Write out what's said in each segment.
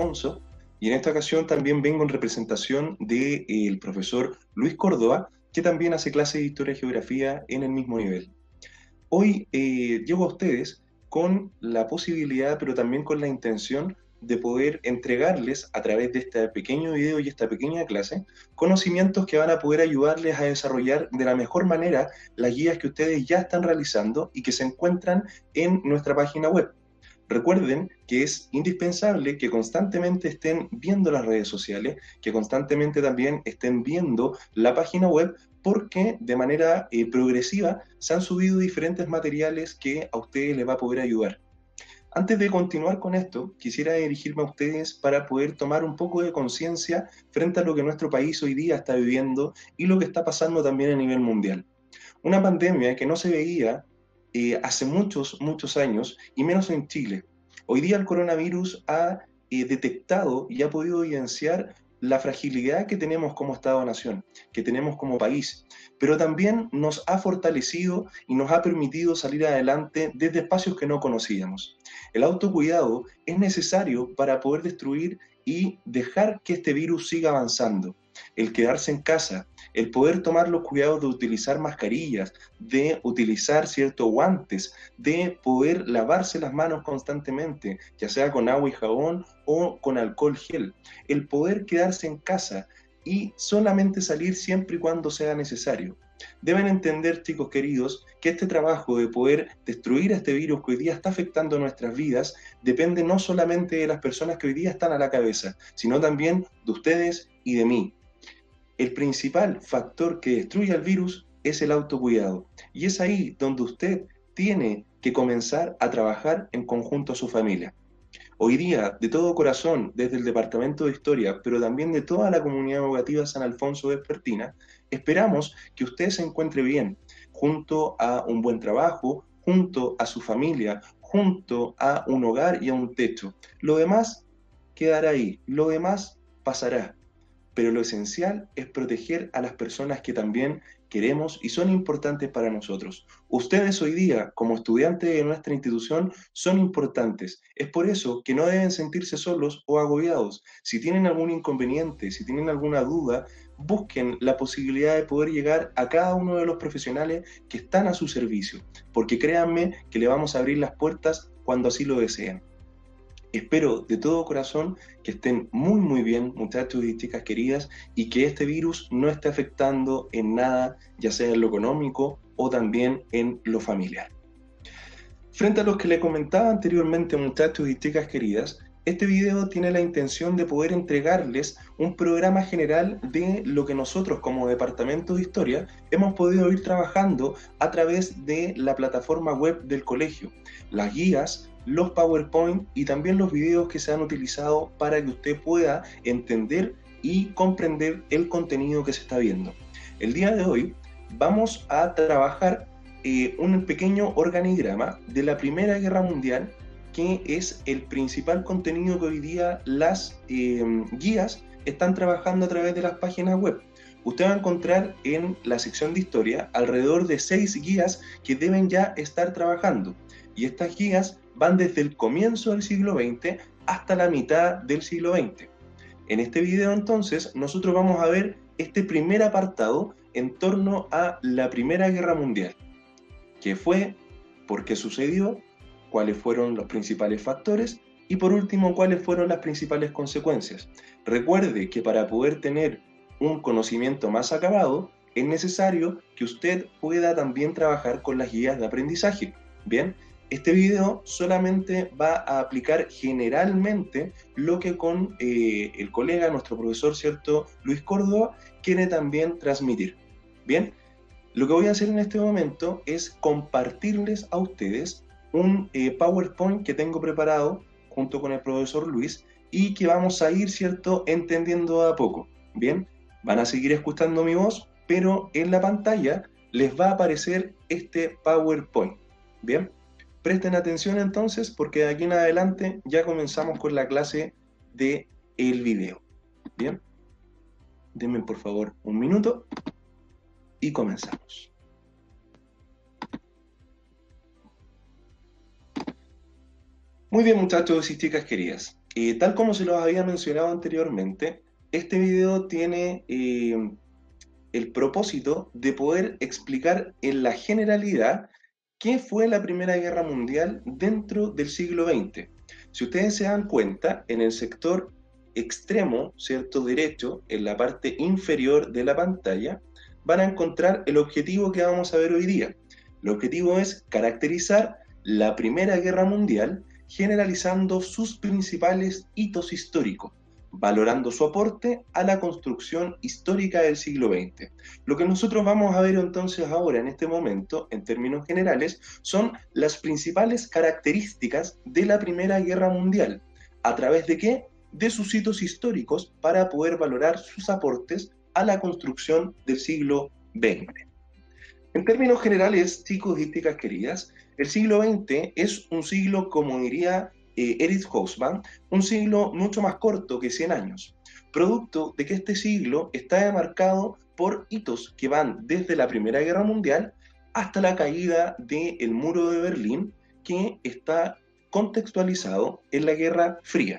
Alfonso, y en esta ocasión también vengo en representación del profesor Luis Córdoba, que también hace clases de Historia y Geografía en el mismo nivel. Hoy llego a ustedes con la posibilidad, pero también con la intención de poder entregarles a través de este pequeño video y esta pequeña clase, conocimientos que van a poder ayudarles a desarrollar de la mejor manera las guías que ustedes ya están realizando y que se encuentran en nuestra página web. Recuerden que es indispensable que constantemente estén viendo las redes sociales, que constantemente también estén viendo la página web, porque de manera progresiva se han subido diferentes materiales que a ustedes les va a poder ayudar. Antes de continuar con esto, quisiera dirigirme a ustedes para poder tomar un poco de conciencia frente a lo que nuestro país hoy día está viviendo y lo que está pasando también a nivel mundial. Una pandemia que no se veía hace muchos, muchos años, y menos en Chile. Hoy día el coronavirus ha detectado y ha podido evidenciar la fragilidad que tenemos como Estado-nación, que tenemos como país, pero también nos ha fortalecido y nos ha permitido salir adelante desde espacios que no conocíamos. El autocuidado es necesario para poder destruir y dejar que este virus siga avanzando. El quedarse en casa, el poder tomar los cuidados de utilizar mascarillas, de utilizar ciertos guantes, de poder lavarse las manos constantemente, ya sea con agua y jabón o con alcohol gel. El poder quedarse en casa y solamente salir siempre y cuando sea necesario. Deben entender, chicos queridos, que este trabajo de poder destruir este virus que hoy día está afectando nuestras vidas depende no solamente de las personas que hoy día están a la cabeza, sino también de ustedes y de mí. El principal factor que destruye al virus es el autocuidado. Y es ahí donde usted tiene que comenzar a trabajar en conjunto a su familia. Hoy día, de todo corazón, desde el Departamento de Historia, pero también de toda la comunidad educativa San Alfonso de Espartina, esperamos que usted se encuentre bien, junto a un buen trabajo, junto a su familia, junto a un hogar y a un techo. Lo demás quedará ahí, lo demás pasará, pero lo esencial es proteger a las personas que también queremos y son importantes para nosotros. Ustedes hoy día, como estudiantes de nuestra institución, son importantes. Es por eso que no deben sentirse solos o agobiados. Si tienen algún inconveniente, si tienen alguna duda, busquen la posibilidad de poder llegar a cada uno de los profesionales que están a su servicio, porque créanme que le vamos a abrir las puertas cuando así lo deseen. Espero de todo corazón que estén muy muy bien, muchachos y chicas queridas, y que este virus no esté afectando en nada, ya sea en lo económico o también en lo familiar. Frente a los que le comentaba anteriormente, muchachos y chicas queridas, este video tiene la intención de poder entregarles un programa general de lo que nosotros como Departamento de Historia hemos podido ir trabajando a través de la plataforma web del colegio, las guías, los PowerPoint y también los videos que se han utilizado para que usted pueda entender y comprender el contenido que se está viendo. El día de hoy vamos a trabajar un pequeño organigrama de la Primera Guerra Mundial, que es el principal contenido que hoy día las guías están trabajando a través de las páginas web. Usted va a encontrar en la sección de historia alrededor de 6 guías que deben ya estar trabajando. Y estas guías van desde el comienzo del siglo XX hasta la mitad del siglo XX. En este video entonces nosotros vamos a ver este primer apartado en torno a la Primera Guerra Mundial. ¿Qué fue? ¿Por qué sucedió? ¿Cuáles fueron los principales factores? Y por último, ¿cuáles fueron las principales consecuencias? Recuerde que para poder tener un conocimiento más acabado, es necesario que usted pueda también trabajar con las guías de aprendizaje. Bien, este video solamente va a aplicar generalmente lo que con el colega, nuestro profesor, ¿cierto?, Luis Córdoba, quiere también transmitir. Bien, lo que voy a hacer en este momento es compartirles a ustedes un PowerPoint que tengo preparado junto con el profesor Luis y que vamos a ir, ¿cierto?, entendiendo a poco. Bien, van a seguir escuchando mi voz, pero en la pantalla les va a aparecer este PowerPoint. Bien, presten atención entonces porque de aquí en adelante ya comenzamos con la clase de el video. Bien, denme por favor un minuto y comenzamos. Muy bien, muchachos y chicas queridas. Tal como se los había mencionado anteriormente, este video tiene el propósito de poder explicar en la generalidad qué fue la Primera Guerra Mundial dentro del siglo XX. Si ustedes se dan cuenta, en el sector extremo, ¿cierto? Derecho, en la parte inferior de la pantalla, van a encontrar el objetivo que vamos a ver hoy día. El objetivo es caracterizar la Primera Guerra Mundial generalizando sus principales hitos históricos, valorando su aporte a la construcción histórica del siglo XX. Lo que nosotros vamos a ver entonces ahora, en este momento, en términos generales, son las principales características de la Primera Guerra Mundial. ¿A través de qué? De sus hitos históricos para poder valorar sus aportes a la construcción del siglo XX. En términos generales, chicos y chicas queridas, el siglo XX es un siglo, como diría Erich Hobsbawm, un siglo mucho más corto que 100 años, producto de que este siglo está demarcado por hitos que van desde la Primera Guerra Mundial hasta la caída del Muro de Berlín, que está contextualizado en la Guerra Fría.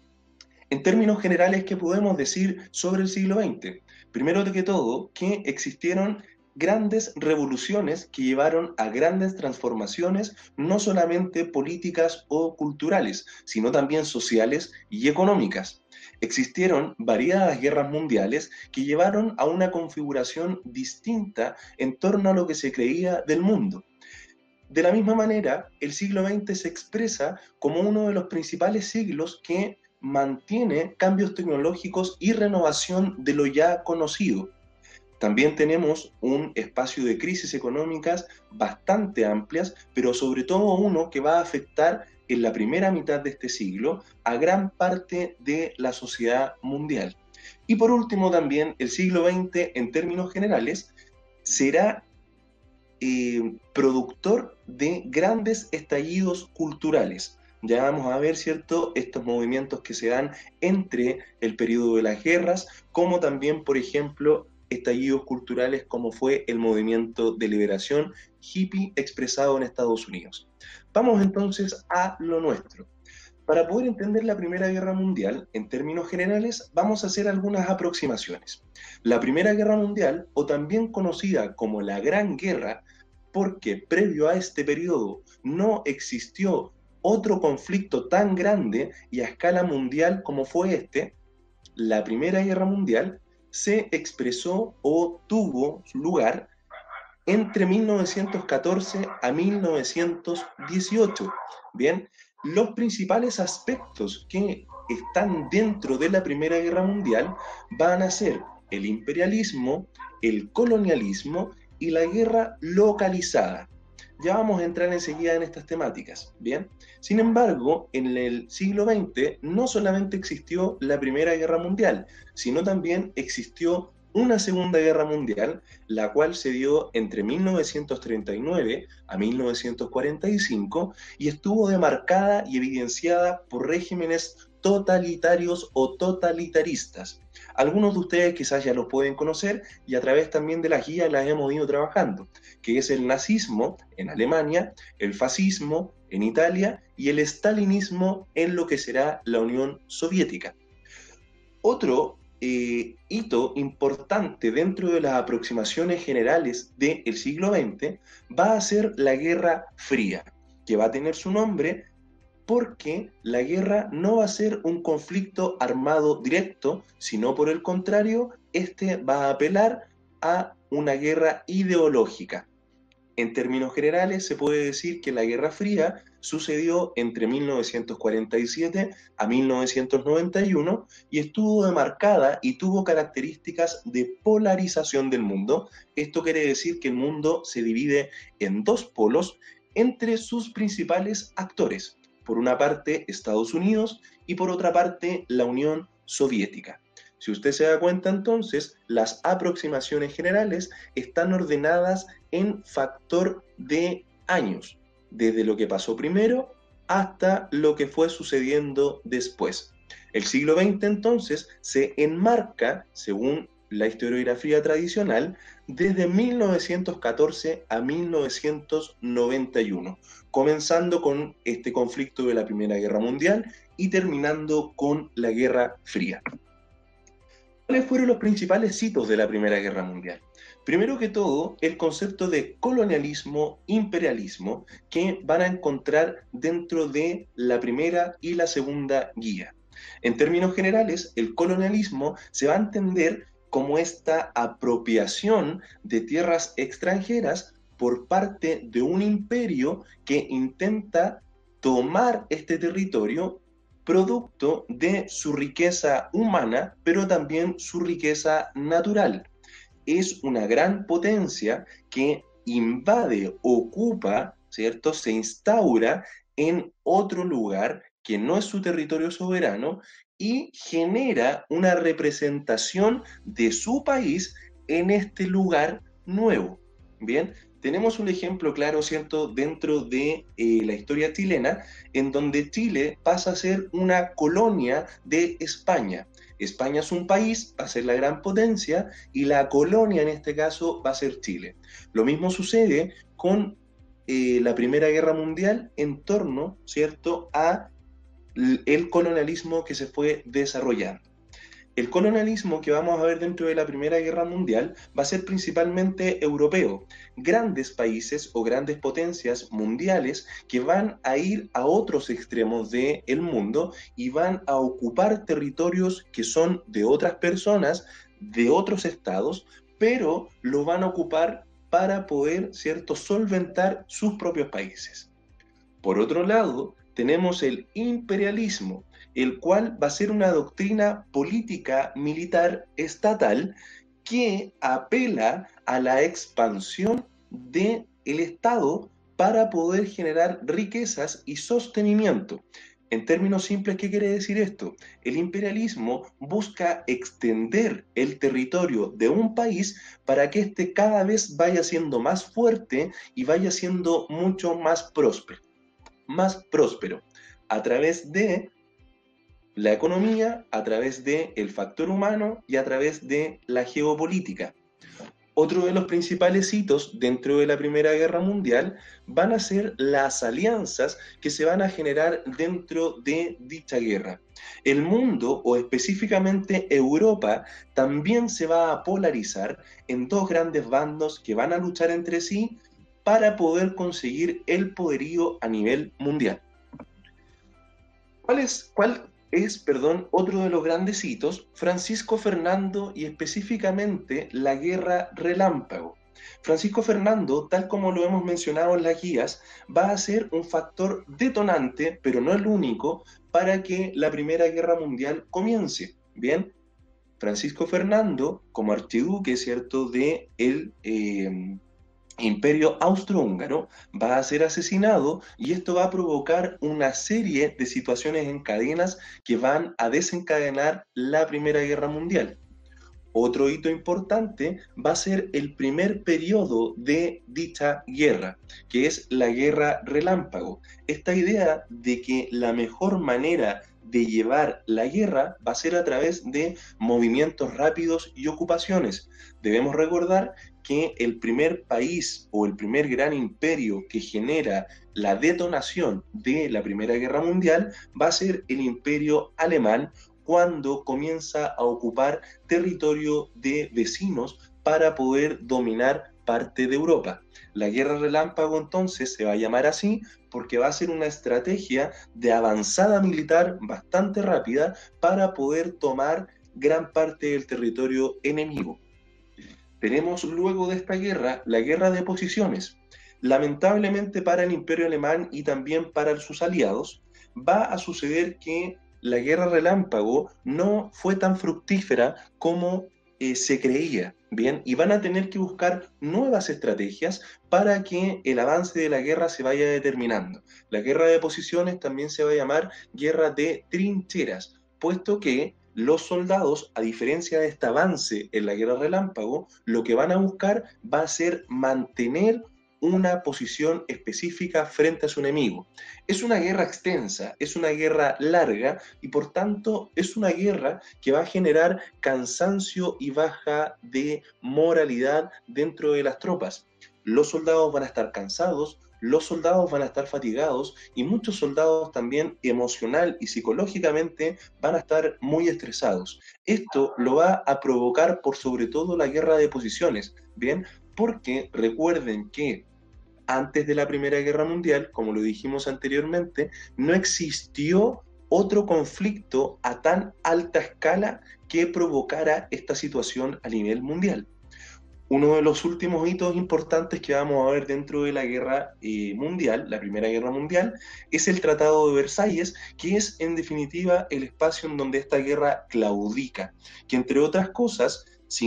En términos generales, ¿qué podemos decir sobre el siglo XX? Primero de que todo, que existieron grandes revoluciones que llevaron a grandes transformaciones, no solamente políticas o culturales, sino también sociales y económicas. Existieron variadas guerras mundiales que llevaron a una configuración distinta en torno a lo que se creía del mundo. De la misma manera, el siglo XX se expresa como uno de los principales siglos que mantiene cambios tecnológicos y renovación de lo ya conocido. También tenemos un espacio de crisis económicas bastante amplias, pero sobre todo uno que va a afectar en la primera mitad de este siglo a gran parte de la sociedad mundial. Y por último también el siglo XX en términos generales será productor de grandes estallidos culturales. Ya vamos a ver, ¿cierto?, estos movimientos que se dan entre el periodo de las guerras, como también, por ejemplo, estallidos culturales como fue el movimiento de liberación hippie expresado en Estados Unidos. Vamos entonces a lo nuestro. Para poder entender la Primera Guerra Mundial, en términos generales, vamos a hacer algunas aproximaciones. La Primera Guerra Mundial, o también conocida como la Gran Guerra, porque previo a este periodo no existió otro conflicto tan grande y a escala mundial como fue este, la Primera Guerra Mundial se expresó o tuvo lugar entre 1914 a 1918. Bien, los principales aspectos que están dentro de la Primera Guerra Mundial van a ser el imperialismo, el colonialismo y la guerra localizada. Ya vamos a entrar enseguida en estas temáticas, ¿bien? Sin embargo, en el siglo XX no solamente existió la Primera Guerra Mundial, sino también existió una Segunda Guerra Mundial, la cual se dio entre 1939 a 1945 y estuvo demarcada y evidenciada por regímenes totalitarios o totalitaristas. Algunos de ustedes quizás ya los pueden conocer y a través también de las guías las hemos ido trabajando, que es el nazismo en Alemania, el fascismo en Italia y el stalinismo en lo que será la Unión Soviética. Otro hito importante dentro de las aproximaciones generales del siglo XX va a ser la Guerra Fría, que va a tener su nombre porque la guerra no va a ser un conflicto armado directo, sino por el contrario, este va a apelar a una guerra ideológica. En términos generales, se puede decir que la Guerra Fría sucedió entre 1947 a 1991 y estuvo demarcada y tuvo características de polarización del mundo. Esto quiere decir que el mundo se divide en dos polos entre sus principales actores. Por una parte, Estados Unidos y por otra parte, la Unión Soviética. Si usted se da cuenta, entonces, las aproximaciones generales están ordenadas en factor de años, desde lo que pasó primero hasta lo que fue sucediendo después. El siglo XX, entonces, se enmarca, según la historiografía tradicional desde 1914 a 1991, comenzando con este conflicto de la Primera Guerra Mundial y terminando con la Guerra Fría. ¿Cuáles fueron los principales hitos de la Primera Guerra Mundial? Primero que todo, el concepto de colonialismo, imperialismo, que van a encontrar dentro de la primera y la segunda guía. En términos generales, el colonialismo se va a entender como esta apropiación de tierras extranjeras por parte de un imperio que intenta tomar este territorio producto de su riqueza humana, pero también su riqueza natural. Es una gran potencia que invade, ocupa, ¿cierto? Se instaura en otro lugar que no es su territorio soberano y genera una representación de su país en este lugar nuevo. Bien, tenemos un ejemplo claro, ¿cierto?, dentro de la historia chilena, en donde Chile pasa a ser una colonia de España. España es un país, va a ser la gran potencia, y la colonia en este caso va a ser Chile. Lo mismo sucede con la Primera Guerra Mundial en torno, ¿cierto?, a el colonialismo que se fue desarrollando. El colonialismo que vamos a ver dentro de la Primera Guerra Mundial va a ser principalmente europeo. Grandes países o grandes potencias mundiales que van a ir a otros extremos del mundo y van a ocupar territorios que son de otras personas, de otros estados, pero lo van a ocupar para poder, ¿cierto?, solventar sus propios países. Por otro lado, tenemos el imperialismo, el cual va a ser una doctrina política militar estatal que apela a la expansión del Estado para poder generar riquezas y sostenimiento. En términos simples, ¿qué quiere decir esto? El imperialismo busca extender el territorio de un país para que éste cada vez vaya siendo más fuerte y vaya siendo mucho más próspero a través de la economía, a través del factor humano y a través de la geopolítica. Otro de los principales hitos dentro de la Primera Guerra Mundial van a ser las alianzas que se van a generar dentro de dicha guerra. El mundo, o específicamente Europa, también se va a polarizar en dos grandes bandos que van a luchar entre sí para poder conseguir el poderío a nivel mundial. ¿Cuál es, otro de los grandes hitos? Francisco Fernando y específicamente la Guerra Relámpago. Francisco Fernando, tal como lo hemos mencionado en las guías, va a ser un factor detonante, pero no el único, para que la Primera Guerra Mundial comience. Bien, Francisco Fernando, como archiduque, ¿cierto?, de el Imperio Austrohúngaro, va a ser asesinado y esto va a provocar una serie de situaciones en cadenas que van a desencadenar la Primera Guerra Mundial. Otro hito importante va a ser el primer periodo de dicha guerra, que es la Guerra Relámpago. Esta idea de que la mejor manera de llevar la guerra va a ser a través de movimientos rápidos y ocupaciones. Debemos recordar que el primer país o el primer gran imperio que genera la detonación de la Primera Guerra Mundial va a ser el Imperio Alemán, cuando comienza a ocupar territorio de vecinos para poder dominar parte de Europa. La Guerra Relámpago entonces se va a llamar así porque va a ser una estrategia de avanzada militar bastante rápida para poder tomar gran parte del territorio enemigo. Tenemos luego de esta guerra la Guerra de Posiciones. Lamentablemente para el Imperio Alemán y también para sus aliados, va a suceder que la Guerra Relámpago no fue tan fructífera como se creía, ¿bien? Y van a tener que buscar nuevas estrategias para que el avance de la guerra se vaya determinando. La Guerra de Posiciones también se va a llamar Guerra de Trincheras, puesto que los soldados, a diferencia de este avance en la Guerra Relámpago, lo que van a buscar va a ser mantener una posición específica frente a su enemigo. Es una guerra extensa, es una guerra larga y por tanto es una guerra que va a generar cansancio y baja de moralidad dentro de las tropas. Los soldados van a estar cansados, los soldados van a estar fatigados y muchos soldados también emocional y psicológicamente van a estar muy estresados. Esto lo va a provocar por sobre todo la guerra de posiciones, ¿bien? Porque recuerden que antes de la Primera Guerra Mundial, como lo dijimos anteriormente, no existió otro conflicto a tan alta escala que provocara esta situación a nivel mundial. Uno de los últimos hitos importantes que vamos a ver dentro de la guerra mundial, la Primera Guerra Mundial, es el Tratado de Versalles, que es en definitiva el espacio en donde esta guerra claudica, que entre otras cosas,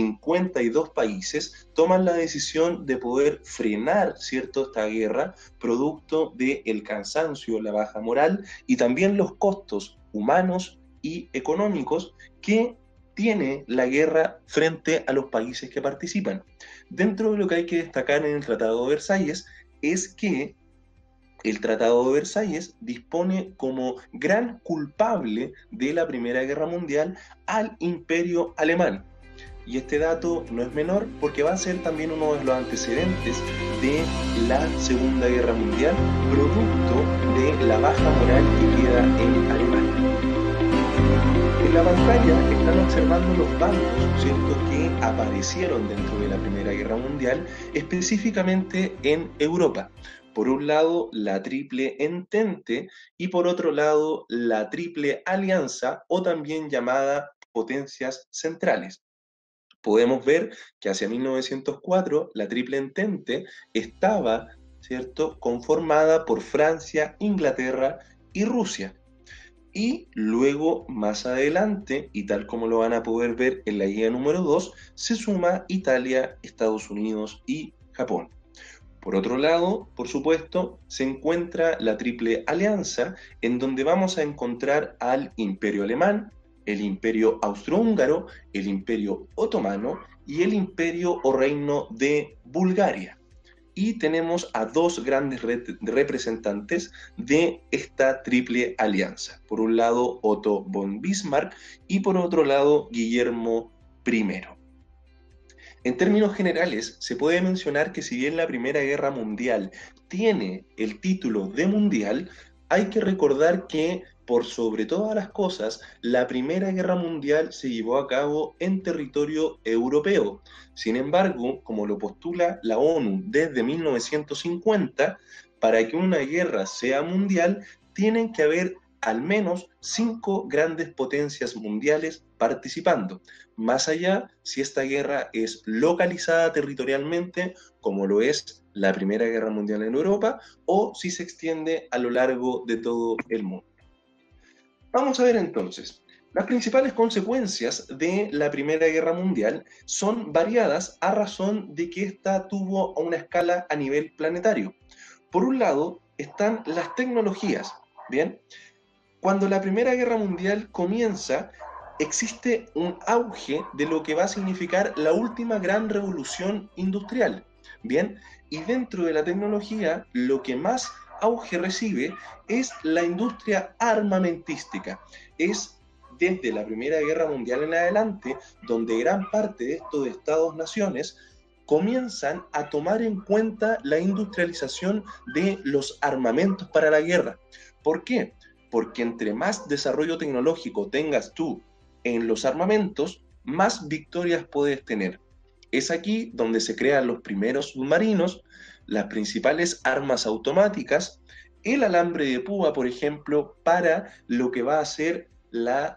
52 países toman la decisión de poder frenar, ¿cierto?, esta guerra, producto del cansancio, la baja moral y también los costos humanos y económicos que tiene la guerra frente a los países que participan. Dentro de lo que hay que destacar en el Tratado de Versalles es que el Tratado de Versalles dispone como gran culpable de la Primera Guerra Mundial al Imperio Alemán. Y este dato no es menor porque va a ser también uno de los antecedentes de la Segunda Guerra Mundial, producto de la baja moral que queda en Alemania. En la pantalla están observando los bandos, ¿cierto?, que aparecieron dentro de la Primera Guerra Mundial, específicamente en Europa. Por un lado, la Triple Entente y por otro lado, la Triple Alianza o también llamada Potencias Centrales. Podemos ver que hacia 1904 la Triple Entente estaba, ¿cierto?, conformada por Francia, Inglaterra y Rusia. Y luego, más adelante, y tal como lo van a poder ver en la guía número 2, se suma Italia, Estados Unidos y Japón. Por otro lado, por supuesto, se encuentra la Triple Alianza, en donde vamos a encontrar al Imperio Alemán, el Imperio Austrohúngaro, el Imperio Otomano y el Imperio o Reino de Bulgaria. Y tenemos a dos grandes representantes de esta triple alianza. Por un lado, Otto von Bismarck y por otro lado, Guillermo I. En términos generales, se puede mencionar que si bien la Primera Guerra Mundial tiene el título de mundial, hay que recordar que, por sobre todas las cosas, la Primera Guerra Mundial se llevó a cabo en territorio europeo. Sin embargo, como lo postula la ONU desde 1950, para que una guerra sea mundial, tienen que haber al menos 5 grandes potencias mundiales participando. Más allá, si esta guerra es localizada territorialmente, como lo es la Primera Guerra Mundial en Europa, o si se extiende a lo largo de todo el mundo. Vamos a ver entonces. Las principales consecuencias de la Primera Guerra Mundial son variadas a razón de que ésta tuvo una escala a nivel planetario. Por un lado, están las tecnologías, ¿bien? Cuando la Primera Guerra Mundial comienza, existe un auge de lo que va a significar la última gran revolución industrial, ¿bien? Y dentro de la tecnología, lo que más auge recibe es la industria armamentística. Es desde la Primera Guerra Mundial en adelante donde gran parte de estos estados-naciones comienzan a tomar en cuenta la industrialización de los armamentos para la guerra. ¿Por qué? Porque entre más desarrollo tecnológico tengas tú en los armamentos, más victorias puedes tener. Es aquí donde se crean los primeros submarinos, las principales armas automáticas, el alambre de púa, por ejemplo, para lo que va a ser las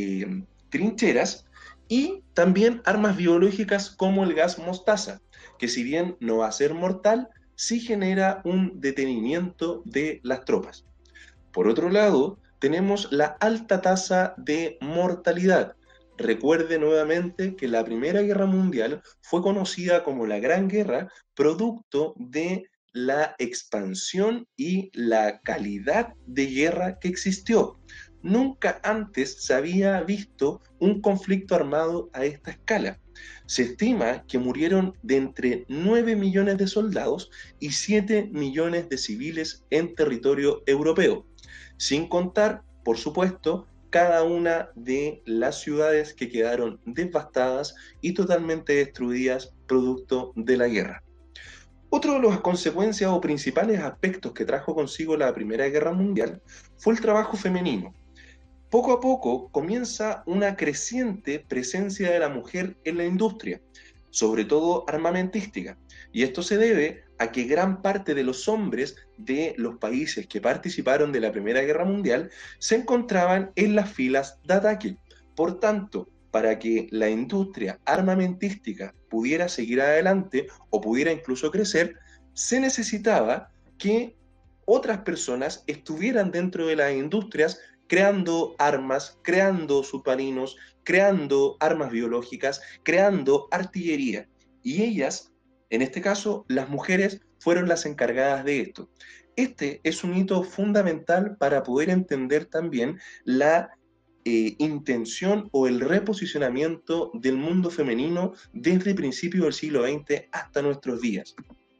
trincheras, y también armas biológicas como el gas mostaza, que si bien no va a ser mortal, sí genera un detenimiento de las tropas. Por otro lado, tenemos la alta tasa de mortalidad. Recuerde nuevamente que la Primera Guerra Mundial fue conocida como la Gran Guerra, producto de la expansión y la calidad de guerra que existió. Nunca antes se había visto un conflicto armado a esta escala. Se estima que murieron de entre 9 millones de soldados y 7 millones de civiles en territorio europeo, sin contar, por supuesto, cada una de las ciudades que quedaron devastadas y totalmente destruidas producto de la guerra. Otro de las consecuencias o principales aspectos que trajo consigo la Primera Guerra Mundial fue el trabajo femenino. Poco a poco comienza una creciente presencia de la mujer en la industria, sobre todo armamentística, y esto se debe a que gran parte de los hombres de los países que participaron de la Primera Guerra Mundial se encontraban en las filas de ataque. Por tanto, para que la industria armamentística pudiera seguir adelante o pudiera incluso crecer, se necesitaba que otras personas estuvieran dentro de las industrias creando armas, creando submarinos, creando armas biológicas, creando artillería. Y ellas, en este caso, las mujeres, fueron las encargadas de esto. Este es un hito fundamental para poder entender también la intención o el reposicionamiento del mundo femenino desde principios del siglo XX hasta nuestros días.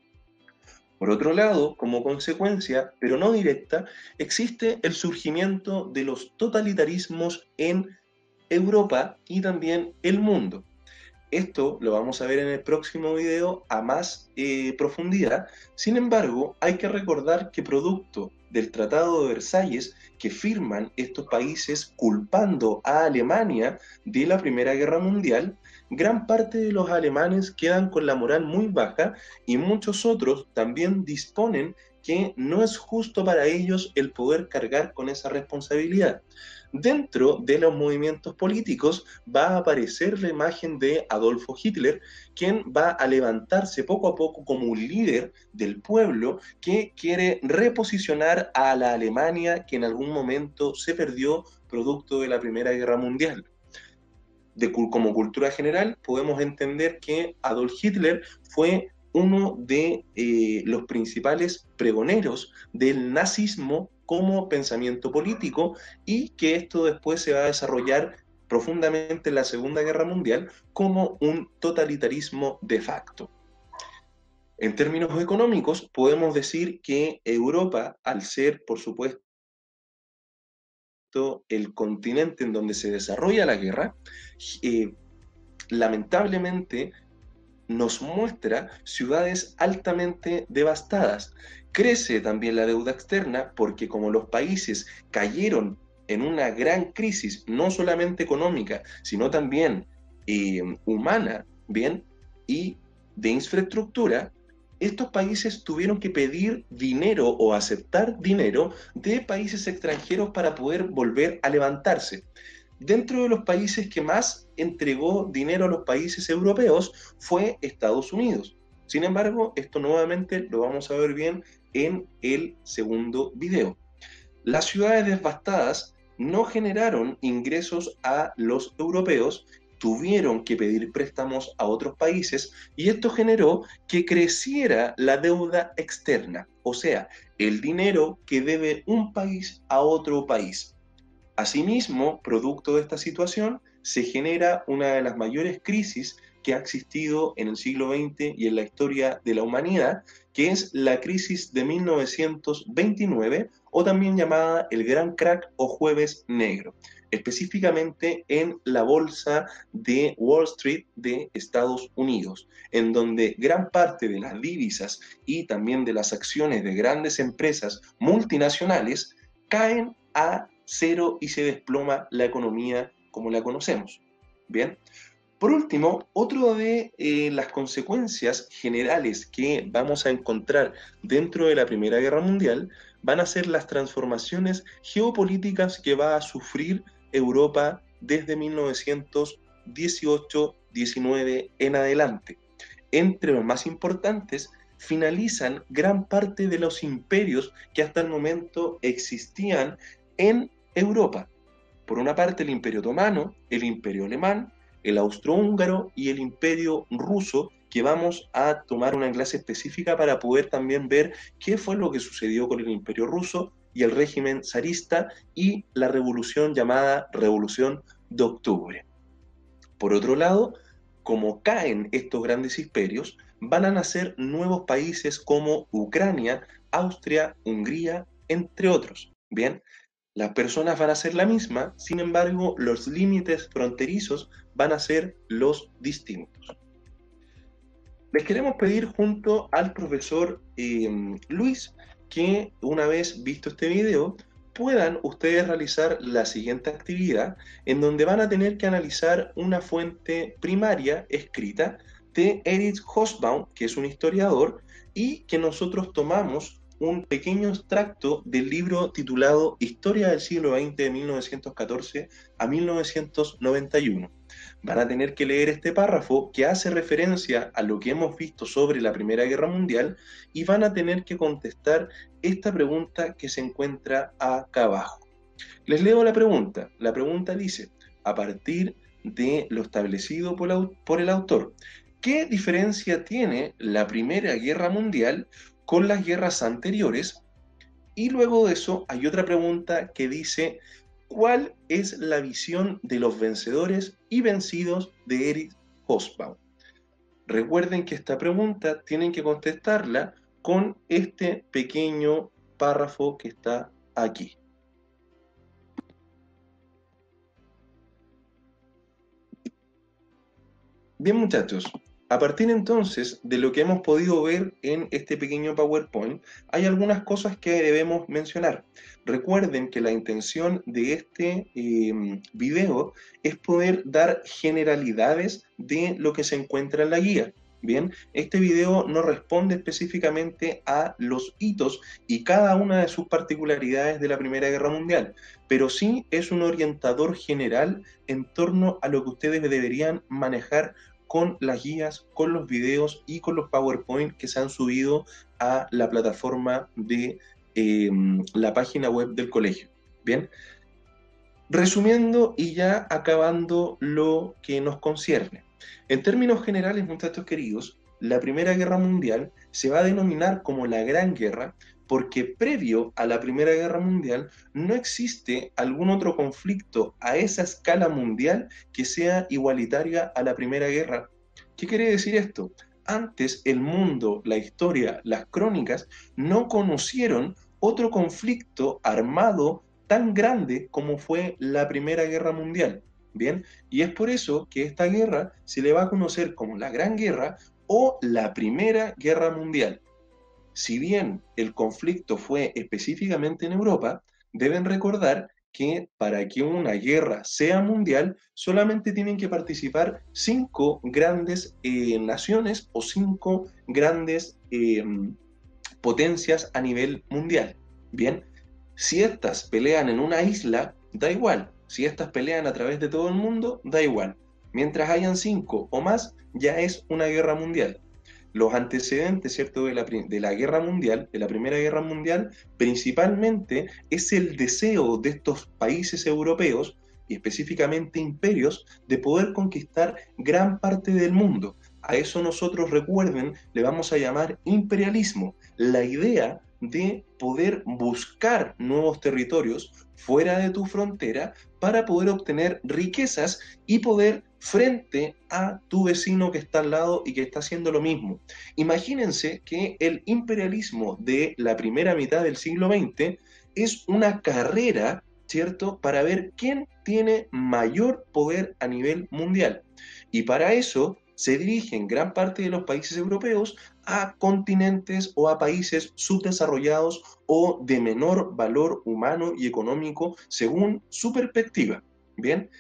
Por otro lado, como consecuencia, pero no directa, existe el surgimiento de los totalitarismos en Europa y también el mundo. Esto lo vamos a ver en el próximo video a más profundidad. Sin embargo, hay que recordar que producto del Tratado de Versalles que firman estos países culpando a Alemania de la Primera Guerra Mundial, gran parte de los alemanes quedan con la moral muy baja y muchos otros también disponen que no es justo para ellos el poder cargar con esa responsabilidad. Dentro de los movimientos políticos va a aparecer la imagen de Adolfo Hitler, quien va a levantarse poco a poco como un líder del pueblo que quiere reposicionar a la Alemania que en algún momento se perdió producto de la Primera Guerra Mundial. Como cultura general, podemos entender que Adolf Hitler fue uno de los principales pregoneros del nazismo como pensamiento político y que esto después se va a desarrollar profundamente en la Segunda Guerra Mundial como un totalitarismo de facto. En términos económicos, podemos decir que Europa, al ser, por supuesto, el continente en donde se desarrolla la guerra, eh, lamentablemente nos muestra ciudades altamente devastadas. Crece también la deuda externa porque como los países cayeron en una gran crisis, no solamente económica, sino también humana, bien, y de infraestructura, estos países tuvieron que pedir dinero o aceptar dinero de países extranjeros para poder volver a levantarse. Dentro de los países que más entregó dinero a los países europeos fue Estados Unidos. Sin embargo, esto nuevamente lo vamos a ver bien en el segundo video. Las ciudades devastadas no generaron ingresos a los europeos, tuvieron que pedir préstamos a otros países y esto generó que creciera la deuda externa, o sea, el dinero que debe un país a otro país. Asimismo, producto de esta situación, se genera una de las mayores crisis que ha existido en el siglo XX y en la historia de la humanidad, que es la crisis de 1929, o también llamada el Gran Crack o Jueves Negro, específicamente en la bolsa de Wall Street de Estados Unidos, en donde gran parte de las divisas y también de las acciones de grandes empresas multinacionales caen a cero y se desploma la economía como la conocemos. Bien. Por último, otro de las consecuencias generales que vamos a encontrar dentro de la Primera Guerra Mundial van a ser las transformaciones geopolíticas que va a sufrir Europa desde 1918-19 en adelante. Entre los más importantes, finalizan gran parte de los imperios que hasta el momento existían en Europa. Por una parte, el Imperio Otomano, el Imperio Alemán, el Austrohúngaro y el Imperio Ruso, que vamos a tomar una clase específica para poder también ver qué fue lo que sucedió con el Imperio Ruso y el régimen zarista y la revolución llamada Revolución de Octubre. Por otro lado, como caen estos grandes imperios, van a nacer nuevos países como Ucrania, Austria, Hungría, entre otros. Bien, las personas van a ser la misma, sin embargo, los límites fronterizos van a ser los distintos. Les queremos pedir junto al profesor Luis que una vez visto este video puedan ustedes realizar la siguiente actividad en donde van a tener que analizar una fuente primaria escrita de Erich Hobsbawm, que es un historiador, y que nosotros tomamos un pequeño extracto del libro titulado Historia del siglo XX de 1914 a 1991. Van a tener que leer este párrafo que hace referencia a lo que hemos visto sobre la Primera Guerra Mundial y van a tener que contestar esta pregunta que se encuentra acá abajo. Les leo la pregunta. La pregunta dice, a partir de lo establecido por el autor, ¿qué diferencia tiene la Primera Guerra Mundial con las guerras anteriores? Y luego de eso hay otra pregunta que dice, ¿cuál es la visión de los vencedores y vencidos de Erich Hobsbawm? Recuerden que esta pregunta tienen que contestarla con este pequeño párrafo que está aquí. Bien, muchachos, a partir entonces de lo que hemos podido ver en este pequeño PowerPoint, hay algunas cosas que debemos mencionar. Recuerden que la intención de este video es poder dar generalidades de lo que se encuentra en la guía. Bien, este video no responde específicamente a los hitos y cada una de sus particularidades de la Primera Guerra Mundial, pero sí es un orientador general en torno a lo que ustedes deberían manejar con las guías, con los videos y con los PowerPoint que se han subido a la plataforma de la página web del colegio. Bien, resumiendo y ya acabando lo que nos concierne. En términos generales, muchachos queridos, la Primera Guerra Mundial se va a denominar como la Gran Guerra porque previo a la Primera Guerra Mundial no existe algún otro conflicto a esa escala mundial que sea igualitaria a la Primera Guerra. ¿Qué quiere decir esto? Antes el mundo, la historia, las crónicas no conocieron otro conflicto armado tan grande como fue la Primera Guerra Mundial. Bien, y es por eso que esta guerra se le va a conocer como la Gran Guerra o la Primera Guerra Mundial. Si bien el conflicto fue específicamente en Europa, deben recordar que para que una guerra sea mundial solamente tienen que participar 5 grandes naciones o 5 grandes potencias a nivel mundial. Bien, si estas pelean en una isla, da igual. Si estas pelean a través de todo el mundo, da igual. Mientras hayan 5 o más, ya es una guerra mundial. Los antecedentes, ¿cierto?, de la guerra mundial, de la Primera Guerra Mundial, principalmente es el deseo de estos países europeos, y específicamente imperios, de poder conquistar gran parte del mundo. A eso nosotros, recuerden, le vamos a llamar imperialismo, la idea de poder buscar nuevos territorios fuera de tu frontera para poder obtener riquezas y poder frente a tu vecino que está al lado y que está haciendo lo mismo. Imagínense que el imperialismo de la primera mitad del siglo XX es una carrera, ¿cierto?, para ver quién tiene mayor poder a nivel mundial. Y para eso se dirigen gran parte de los países europeos a continentes o a países subdesarrollados o de menor valor humano y económico según su perspectiva. Bien,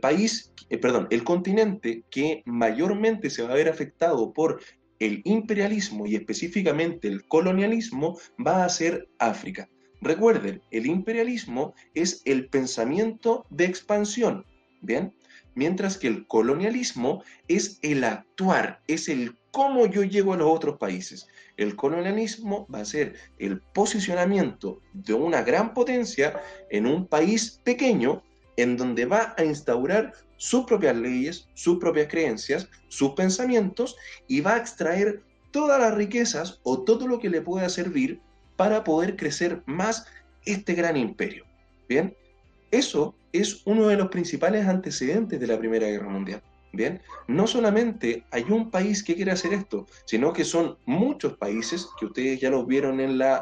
el continente que mayormente se va a ver afectado por el imperialismo y específicamente el colonialismo va a ser África. Recuerden, el imperialismo es el pensamiento de expansión, ¿bien? Mientras que el colonialismo es el actuar, es el cómo yo llego a los otros países. El colonialismo va a ser el posicionamiento de una gran potencia en un país pequeño en donde va a instaurar sus propias leyes, sus propias creencias, sus pensamientos y va a extraer todas las riquezas o todo lo que le pueda servir para poder crecer más este gran imperio. Bien, eso es uno de los principales antecedentes de la Primera Guerra Mundial. Bien, no solamente hay un país que quiere hacer esto, sino que son muchos países que ustedes ya los vieron en la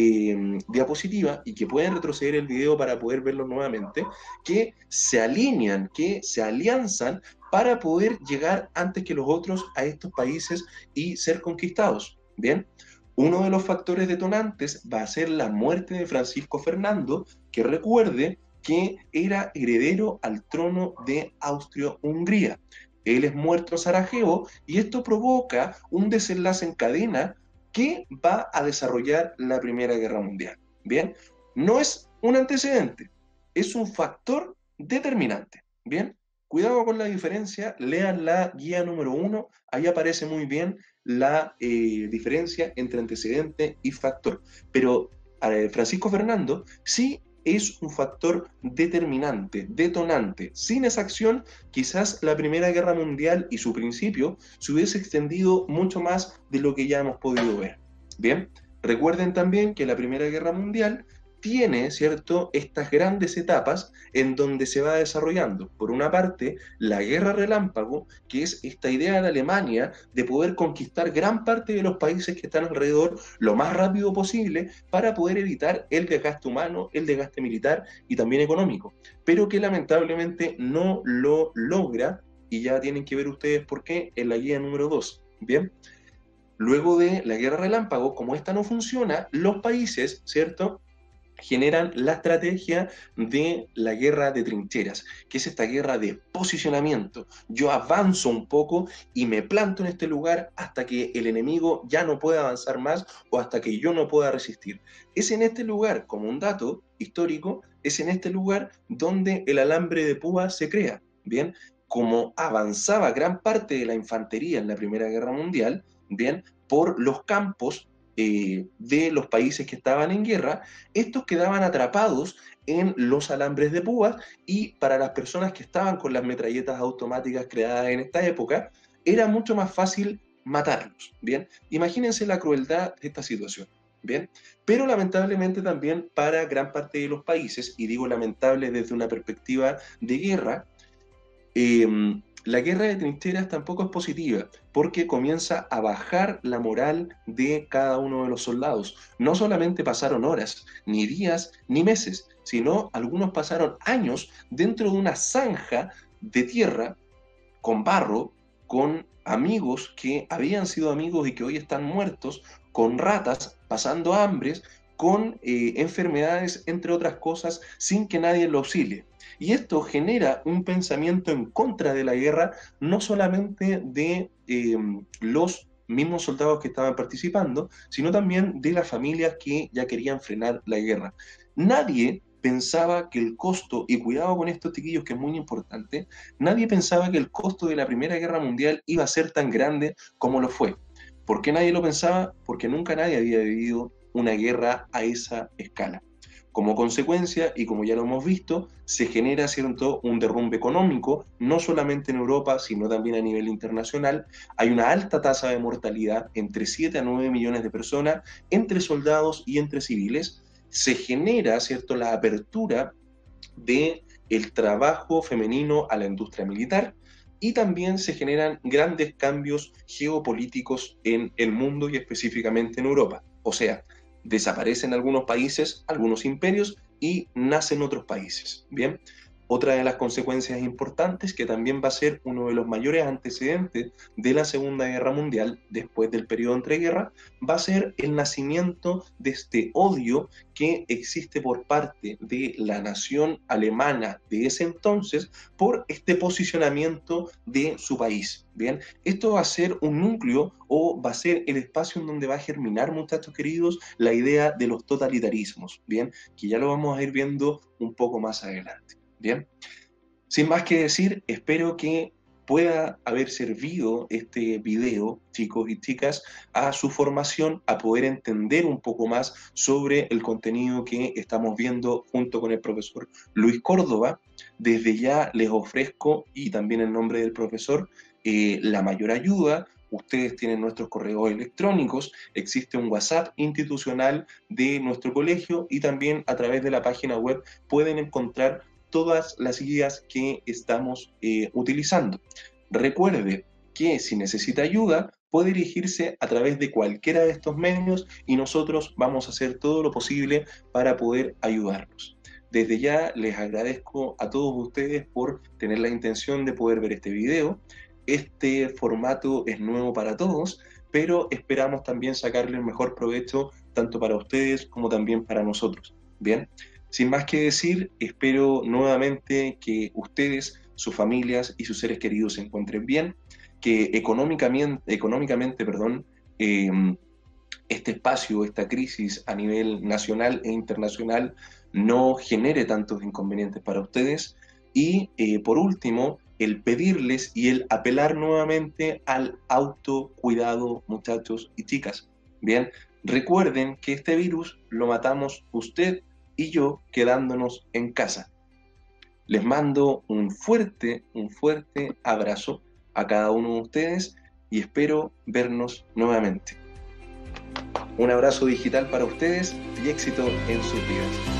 diapositiva y que pueden retroceder el video para poder verlo nuevamente, que se alinean, que se alianzan para poder llegar antes que los otros a estos países y ser conquistados. Bien, uno de los factores detonantes va a ser la muerte de Francisco Fernando, que recuerde que era heredero al trono de Austria-Hungría. Él es muerto en Sarajevo y esto provoca un desenlace en cadena que va a desarrollar la Primera Guerra Mundial. Bien, no es un antecedente, es un factor determinante. Bien, cuidado con la diferencia, lean la guía número 1, ahí aparece muy bien la diferencia entre antecedente y factor. Pero Francisco Fernando sí es un factor determinante, detonante. Sin esa acción, quizás la Primera Guerra Mundial y su principio se hubiese extendido mucho más de lo que ya hemos podido ver. Bien, recuerden también que la Primera Guerra Mundial tiene, ¿cierto?, estas grandes etapas en donde se va desarrollando. Por una parte, la guerra relámpago, que es esta idea de Alemania de poder conquistar gran parte de los países que están alrededor lo más rápido posible para poder evitar el desgaste humano, el desgaste militar y también económico, pero que lamentablemente no lo logra y ya tienen que ver ustedes por qué en la guía número 2. Bien, luego de la guerra relámpago, como esta no funciona, los países, ¿cierto?, generan la estrategia de la guerra de trincheras, que es esta guerra de posicionamiento. Yo avanzo un poco y me planto en este lugar hasta que el enemigo ya no pueda avanzar más o hasta que yo no pueda resistir. Es en este lugar, como un dato histórico, es en este lugar donde el alambre de púa se crea. Bien, como avanzaba gran parte de la infantería en la Primera Guerra Mundial, bien, por los campos de los países que estaban en guerra, estos quedaban atrapados en los alambres de púas y para las personas que estaban con las metralletas automáticas creadas en esta época, era mucho más fácil matarlos, ¿bien? Imagínense la crueldad de esta situación, ¿bien? Pero lamentablemente también para gran parte de los países, y digo lamentable desde una perspectiva de guerra, la guerra de trincheras tampoco es positiva, porque comienza a bajar la moral de cada uno de los soldados. No solamente pasaron horas, ni días, ni meses, sino algunos pasaron años dentro de una zanja de tierra con barro, con amigos que habían sido amigos y que hoy están muertos, con ratas, pasando hambres, con enfermedades, entre otras cosas, sin que nadie lo auxilie. Y esto genera un pensamiento en contra de la guerra, no solamente de los mismos soldados que estaban participando, sino también de las familias que ya querían frenar la guerra. Nadie pensaba que el costo, y cuidado con estos chiquillos que es muy importante, nadie pensaba que el costo de la Primera Guerra Mundial iba a ser tan grande como lo fue. ¿Por qué nadie lo pensaba? Porque nunca nadie había vivido una guerra a esa escala. Como consecuencia, y como ya lo hemos visto, se genera, ¿cierto?, un derrumbe económico, no solamente en Europa, sino también a nivel internacional. Hay una alta tasa de mortalidad, entre 7 a 9 millones de personas, entre soldados y entre civiles. Se genera, ¿cierto?, la apertura de el trabajo femenino a la industria militar y también se generan grandes cambios geopolíticos en el mundo y específicamente en Europa. O sea, desaparecen algunos países, algunos imperios y nacen otros países. Bien, otra de las consecuencias importantes, que también va a ser uno de los mayores antecedentes de la Segunda Guerra Mundial, después del periodo entreguerra, va a ser el nacimiento de este odio que existe por parte de la nación alemana de ese entonces por este posicionamiento de su país. Bien, esto va a ser un núcleo o va a ser el espacio en donde va a germinar, muchachos queridos, la idea de los totalitarismos, bien, que ya lo vamos a ir viendo un poco más adelante. Bien, sin más que decir, espero que pueda haber servido este video, chicos y chicas, a su formación, a poder entender un poco más sobre el contenido que estamos viendo junto con el profesor Luis Córdoba. Desde ya les ofrezco, y también en nombre del profesor, la mayor ayuda. Ustedes tienen nuestros correos electrónicos, existe un WhatsApp institucional de nuestro colegio y también a través de la página web pueden encontrar todas las guías que estamos utilizando. Recuerde que si necesita ayuda, puede dirigirse a través de cualquiera de estos medios y nosotros vamos a hacer todo lo posible para poder ayudarlos. Desde ya les agradezco a todos ustedes por tener la intención de poder ver este video. Este formato es nuevo para todos, pero esperamos también sacarle el mejor provecho tanto para ustedes como también para nosotros. Bien, sin más que decir, espero nuevamente que ustedes, sus familias y sus seres queridos se encuentren bien, que económicamente, perdón, eh, este espacio, esta crisis a nivel nacional e internacional no genere tantos inconvenientes para ustedes. Y por último, el pedirles y el apelar nuevamente al autocuidado, muchachos y chicas. Bien, recuerden que este virus lo matamos usted y yo quedándonos en casa. Les mando un fuerte abrazo a cada uno de ustedes y espero vernos nuevamente. Un abrazo digital para ustedes y éxito en sus vidas.